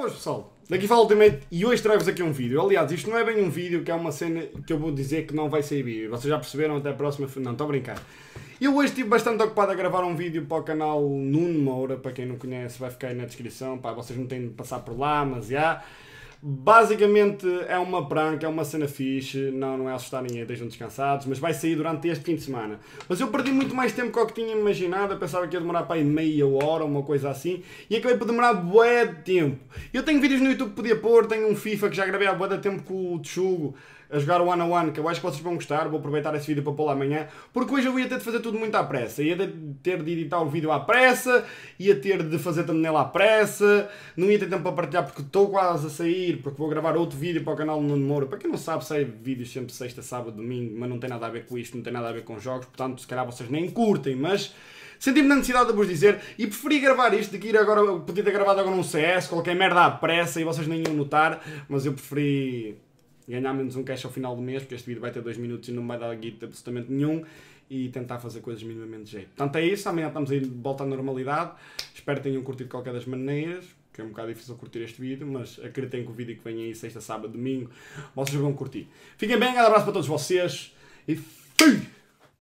boas, pessoal. Daqui fala o Ultimate e hoje trago-vos aqui um vídeo. Aliás, isto não é bem um vídeo, que é uma cena que eu vou dizer que não vai sair vídeo. Vocês já perceberam, até a próxima... Não, estou a brincar. Eu hoje estive bastante ocupado a gravar um vídeo para o canal Nuno Moura. Para quem não conhece, vai ficar aí na descrição. Pá, vocês não têm de passar por lá, mas já... Basicamente é uma prank, é uma cena fixe, não é assustar ninguém, estejam descansados, mas vai sair durante este fim de semana. Mas eu perdi muito mais tempo que o que tinha imaginado, eu pensava que ia demorar para aí meia hora, uma coisa assim, e acabei por demorar bué de tempo. Eu tenho vídeos no YouTube que podia pôr, tenho um FIFA que já gravei há bué de tempo com o Tchugo, a jogar o 1-on-1, que eu acho que vocês vão gostar, vou aproveitar esse vídeo para pô-lo amanhã, porque hoje eu ia ter de fazer tudo muito à pressa, ia ter de editar o vídeo à pressa, ia ter de fazer thumbnail à pressa, não ia ter tempo para partilhar porque estou quase a sair, porque vou gravar outro vídeo para o canal Nuno Moura. Para quem não sabe, sai vídeos sempre sexta, sábado, domingo, mas não tem nada a ver com isto, não tem nada a ver com jogos, portanto se calhar vocês nem curtem, mas senti-me na necessidade de vos dizer e preferi gravar isto, de que ir agora, podia ter gravado agora num CS, qualquer merda à pressa e vocês nem iam notar, mas eu preferi ganhar menos um cash ao final do mês, porque este vídeo vai ter 2 minutos e não vai dar guito absolutamente nenhum, e tentar fazer coisas minimamente de jeito. Portanto é isso, amanhã estamos aí de volta à normalidade, espero que tenham curtido de qualquer das maneiras, que é um bocado difícil curtir este vídeo, mas acreditem que o vídeo que vem aí sexta, sábado, domingo, vocês vão curtir. Fiquem bem, um grande abraço para todos vocês, e fui!